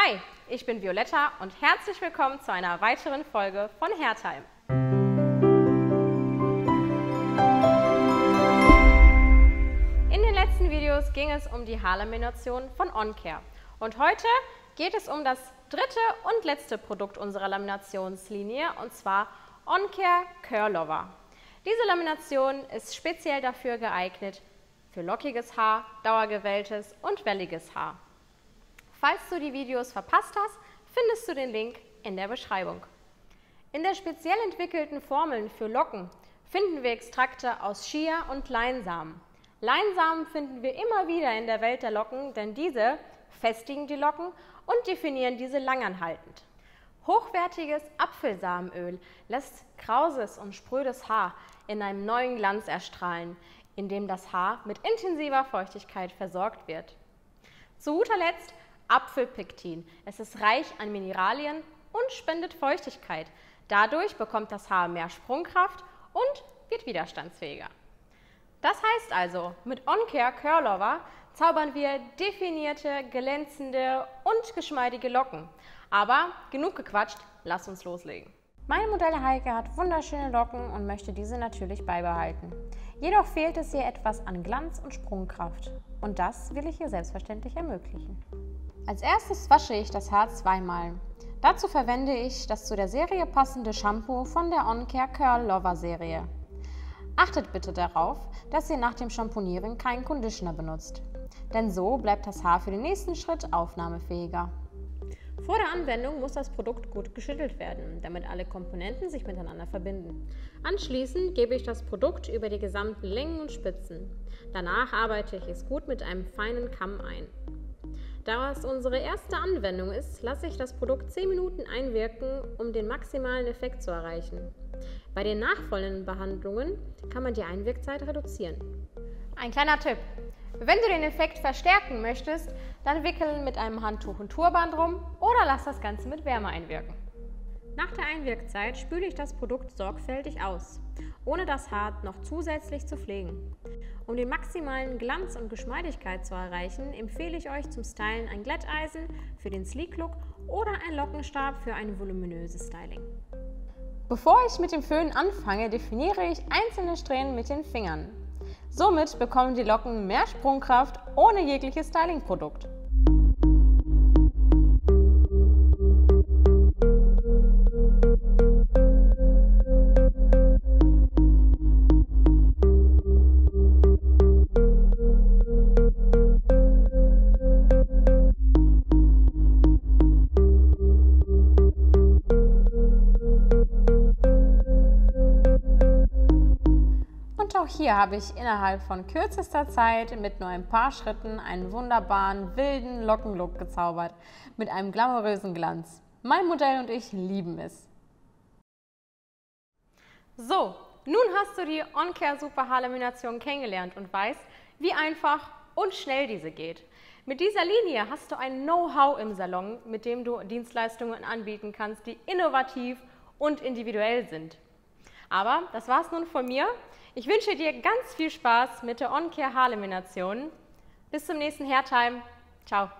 Hi, ich bin Violetta und herzlich willkommen zu einer weiteren Folge von Hairtime. In den letzten Videos ging es um die Haarlamination von OnCare und heute geht es um das dritte und letzte Produkt unserer Laminationslinie und zwar OnCare Curl Lover. Diese Lamination ist speziell dafür geeignet für lockiges Haar, dauergewelltes und welliges Haar. Falls du die Videos verpasst hast, findest du den Link in der Beschreibung. In der speziell entwickelten Formeln für Locken finden wir Extrakte aus Chia und Leinsamen. Leinsamen finden wir immer wieder in der Welt der Locken, denn diese festigen die Locken und definieren diese langanhaltend. Hochwertiges Apfelsamenöl lässt krauses und sprödes Haar in einem neuen Glanz erstrahlen, in dem das Haar mit intensiver Feuchtigkeit versorgt wird. Zu guter Letzt Apfelpektin. Es ist reich an Mineralien und spendet Feuchtigkeit. Dadurch bekommt das Haar mehr Sprungkraft und wird widerstandsfähiger. Das heißt also, mit OnCare Curl Lover zaubern wir definierte, glänzende und geschmeidige Locken. Aber genug gequatscht, lass uns loslegen. Meine Modelle Heike hat wunderschöne Locken und möchte diese natürlich beibehalten. Jedoch fehlt es ihr etwas an Glanz und Sprungkraft. Und das will ich ihr selbstverständlich ermöglichen. Als erstes wasche ich das Haar zweimal. Dazu verwende ich das zu der Serie passende Shampoo von der OnCare Curl Lover Serie. Achtet bitte darauf, dass ihr nach dem Shampoonieren keinen Conditioner benutzt, denn so bleibt das Haar für den nächsten Schritt aufnahmefähiger. Vor der Anwendung muss das Produkt gut geschüttelt werden, damit alle Komponenten sich miteinander verbinden. Anschließend gebe ich das Produkt über die gesamten Längen und Spitzen. Danach arbeite ich es gut mit einem feinen Kamm ein. Da es unsere erste Anwendung ist, lasse ich das Produkt 10 Minuten einwirken, um den maximalen Effekt zu erreichen. Bei den nachfolgenden Behandlungen kann man die Einwirkzeit reduzieren. Ein kleiner Tipp: Wenn du den Effekt verstärken möchtest, dann wickel mit einem Handtuch und Turban drum oder lass das Ganze mit Wärme einwirken. Nach der Einwirkzeit spüle ich das Produkt sorgfältig aus, ohne das Haar noch zusätzlich zu pflegen. Um den maximalen Glanz und Geschmeidigkeit zu erreichen, empfehle ich euch zum Stylen ein Glätteisen für den Sleek Look oder ein Lockenstab für ein voluminöses Styling. Bevor ich mit dem Föhn anfange, definiere ich einzelne Strähnen mit den Fingern. Somit bekommen die Locken mehr Sprungkraft ohne jegliches Stylingprodukt. Auch hier habe ich innerhalb von kürzester Zeit mit nur ein paar Schritten einen wunderbaren, wilden Lockenlook gezaubert, mit einem glamourösen Glanz. Mein Modell und ich lieben es. So, nun hast du die OnCare Super Haarlamination kennengelernt und weißt, wie einfach und schnell diese geht. Mit dieser Linie hast du ein Know-how im Salon, mit dem du Dienstleistungen anbieten kannst, die innovativ und individuell sind. Aber das war's nun von mir. Ich wünsche dir ganz viel Spaß mit der OnCare Haarlamination. Bis zum nächsten Hairtime. Ciao.